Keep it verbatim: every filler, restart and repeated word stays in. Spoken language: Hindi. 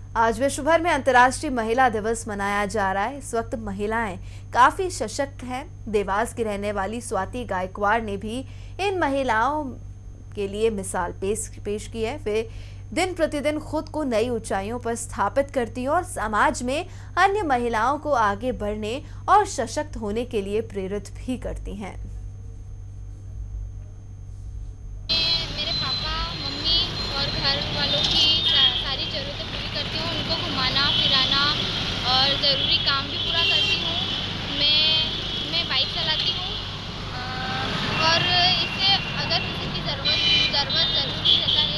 आज विश्व भर में अंतर्राष्ट्रीय महिला दिवस मनाया जा रहा है। इस वक्त महिलाएं काफी सशक्त हैं। देवास की रहने वाली स्वाति गायकवाड़ ने भी इन महिलाओं के लिए मिसाल पेश पेश की है। वे दिन प्रतिदिन खुद को नई ऊंचाइयों पर स्थापित करती हैं और समाज में अन्य महिलाओं को आगे बढ़ने और सशक्त होने के लिए प्रेरित भी करती हैं। मेरे पापा मम्मी और घर वालों की सारी ज़रूरतें पूरी करती हूँ। उनको घुमाना फिराना और ज़रूरी काम भी पूरा करती हूँ। मैं मैं बाइक चलाती हूँ और इससे अगर किसी की ज़रूरत ज़रूरत ज़रूरी रहता है